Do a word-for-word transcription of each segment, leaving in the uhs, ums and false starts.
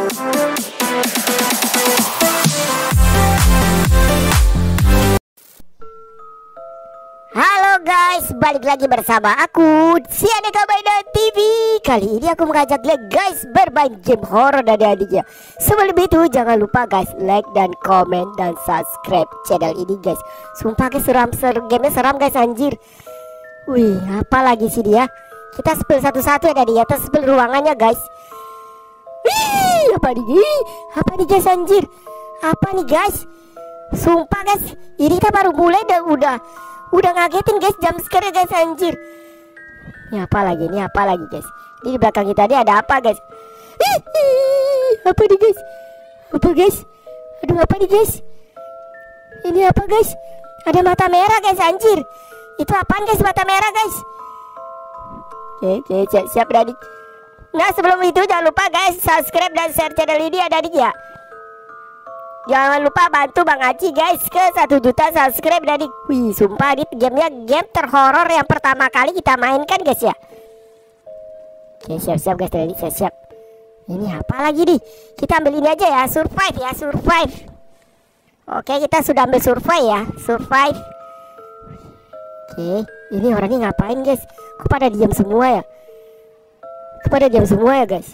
Halo guys, balik lagi bersama aku Sianeka Mainan T V. Kali ini aku mengajak kalian guys bermain game horror dan adiknya. Sebelum itu jangan lupa guys like dan komen dan subscribe channel ini guys. Sumpah guys seram, seram gamenya seram guys anjir. Wih apa lagi sih dia? Kita spill satu-satu ya, dari atas spill ruangannya guys. Wih apa nih? Apa nih guys anjir? Apa nih guys? Sumpah guys, ini kita baru mulai dan udah Udah ngagetin guys, jam scare guys anjir. Ini apa lagi, ini apa lagi guys? Ini di belakang kita ini ada apa guys? Apa nih guys? Apa guys? Aduh apa nih guys? Ini apa guys? Ada mata merah guys anjir. Itu apaan guys mata merah guys? Oke, oke siap, siap Dadi. Nah sebelum itu jangan lupa guys subscribe dan share channel ini ya Dadi ya. Jangan lupa bantu Bang Aci guys ke satu juta subscribe Dadi. Wih sumpah ini gamenya game terhoror yang pertama kali kita mainkan guys ya. Oke siap-siap guys Dadi, siap-siap. Ini apa lagi nih? Kita ambil ini aja ya, survive ya, survive. Oke kita sudah ambil survive ya, survive. Oke ini orang ini ngapain guys? Kok pada diam semua ya? Kok pada diam semua ya guys?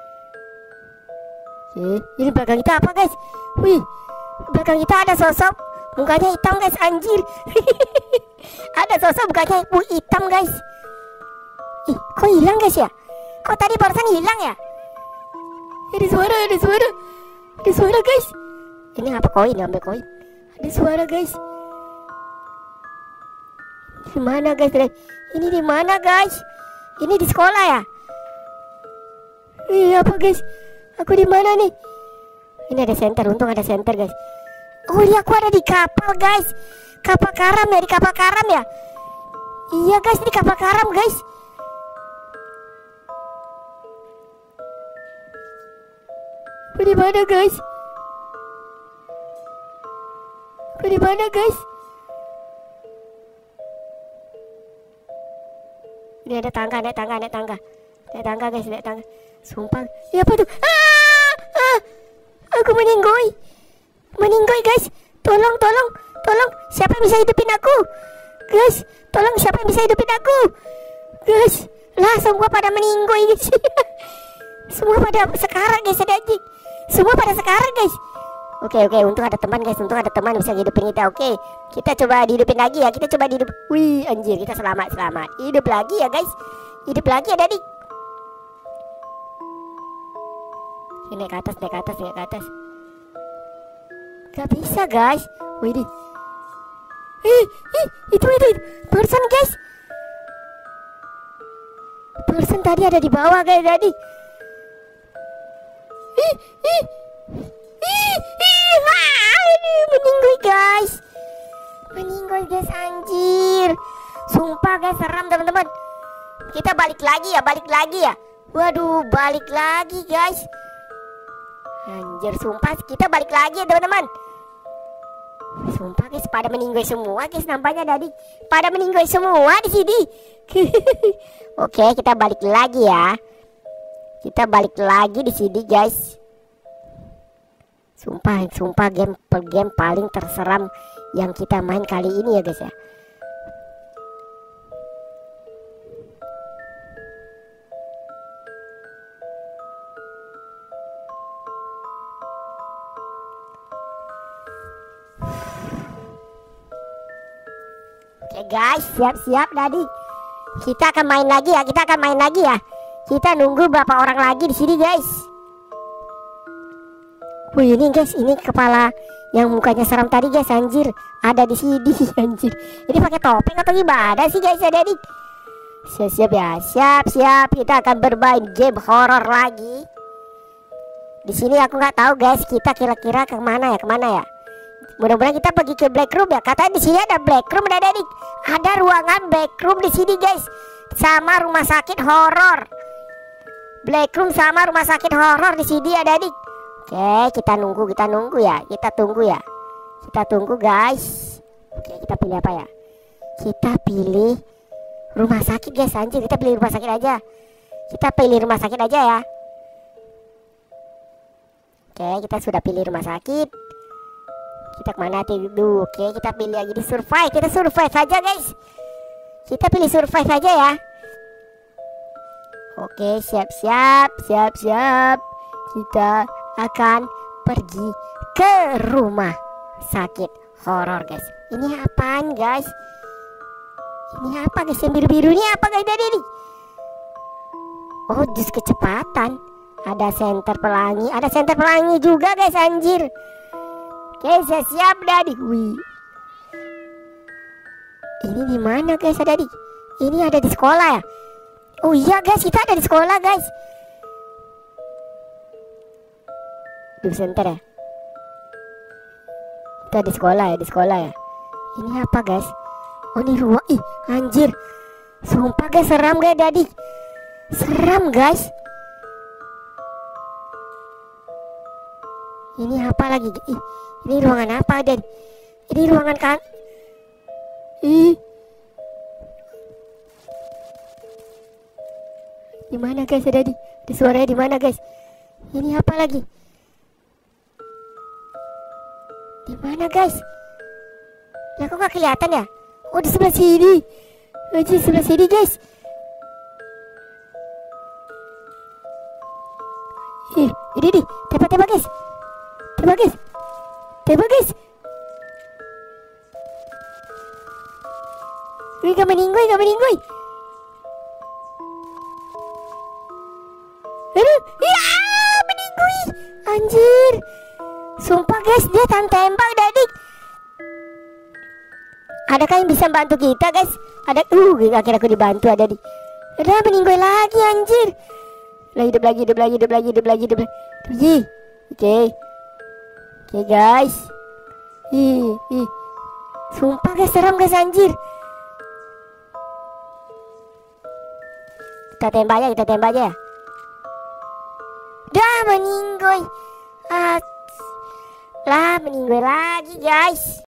Oke ini belakang kita apa guys? Wih, belakang kita ada sosok mukanya hitam guys anjir. Ada sosok mukanya hitam guys. Ih, kok hilang guys ya? Kok tadi barusan hilang ya? Ada suara, ada suara. Ada suara guys. Ini apa koin, ambil koin. Ada suara guys. Di mana guys? Ini di mana guys? Ini di sekolah ya? Ih, apa guys? Aku di mana nih? Ini ada center, untung ada center guys. Oh iya aku ada di kapal guys. Kapal karam ya, di kapal karam ya. Iya guys, di kapal karam guys. Aku di mana guys? Aku di mana guys? Ini ada tangga, ada tangga, ada tangga. Ada tangga guys, ada tangga. Sumpah. Iya apa tuh? Ah! Ah! Aku meninggoy, meninggoy guys. Tolong, tolong, tolong. Siapa yang bisa hidupin aku? Guys, tolong siapa yang bisa hidupin aku? Guys, lah semua pada meninggoy guys. Semua pada sekarat guys, ada anjing. Semua pada sekarat guys. Oke, oke, untung ada teman guys, untung ada teman bisa hidupin kita. Oke, kita coba dihidupin lagi ya. Kita coba dihidup. Wih, anjir, kita selamat, selamat. Hidup lagi ya guys. Hidup lagi ya Dadi. Naik ke atas, naik ke atas, naik ke atas. Gak bisa guys. Wih ini. Ih, ih, itu, itu, itu. Person guys. Person tadi ada di bawah guys tadi. Ih, ih. Ih, ih, wah, ini meninggoy guys. Meninggoy guys anjir. Sumpah guys seram teman-teman. Kita balik lagi ya, balik lagi ya. Waduh, balik lagi guys. Anjir sumpah kita balik lagi ya teman-teman. Sumpah guys pada meninggoy semua guys nampaknya Dadi. Pada meninggoy semua di sini. Oke kita balik lagi ya. Kita balik lagi di sini guys. Sumpah sumpah game game paling terseram yang kita main kali ini ya guys ya. Oke guys, siap-siap Dadi. Kita akan main lagi ya, kita akan main lagi ya. Kita nunggu berapa orang lagi di sini guys. Wih ini guys, ini kepala yang mukanya seram tadi guys anjir. Ada di sini anjir. Ini pakai topeng atau gimana sih guys ya Dadi? Siap-siap ya, siap-siap. Kita akan bermain game horror lagi. Di sini aku nggak tahu guys, kita kira-kira kemana ya, kemana ya? Mudah-mudahan kita pergi ke black room ya. Katanya di sini ada black room ada Dadi. Ada ruangan black room di sini guys. Sama rumah sakit horor. Black room sama rumah sakit horor di sini ada Dadi. Oke, kita nunggu, kita nunggu ya. Kita tunggu ya. Kita tunggu guys. Oke, kita pilih apa ya? Kita pilih rumah sakit guys anjir. Kita pilih rumah sakit aja. Kita pilih rumah sakit aja ya. Oke, kita sudah pilih rumah sakit. Kita kemana tuh? Oke, kita pilih lagi di survive. Kita survive saja guys. Kita pilih survive saja ya. Oke, siap-siap, siap-siap. Kita akan pergi ke rumah sakit horor guys. Ini apaan guys? Ini apa guys? Yang biru-biru ini apa guys dari ini? Oh, jus kecepatan. Ada senter pelangi, ada senter pelangi juga guys, anjir. Oke, saya siap Dadi. Wih. Ini di mana guys, Dadi? Ini ada di sekolah ya? Oh iya guys, kita ada di sekolah guys. Di senter ya? Kita di sekolah ya, di sekolah ya. Ini apa guys? Oh ini ruang, ih anjir. Sumpah guys, seram guys Dadi. Seram guys. Ini apa lagi? Ih, ini ruangan apa Dan? Ini ruangan kan? Ih. Di mana guys ada di? Di suaranya di mana guys? Ini apa lagi? Di mana guys? Lah kok gak kelihatan ya? Oh di sebelah sini. Oh di sebelah sini guys. Ih, ini nih, tembak-tembak guys. Tembak guys. Tembak guys. Wih, gak meninggoy, gak meninggoy. Aduh, ya meninggoy. Anjir. Sumpah guys, dia tahan tembak Dadi. Adakah yang bisa bantu kita guys? Ada, uh, akhirnya aku dibantu ada di. Udah meninggoy lagi anjir. Lah hidup lagi, hidup lagi, hidup lagi, hidup lagi, hidup lagi. Oke. Oke guys. Ih, ih. Sumpah guys, seram guys anjir. Kita tembak aja, kita tembak aja. Dah meninggoy. Ah, lah meninggoy lagi guys.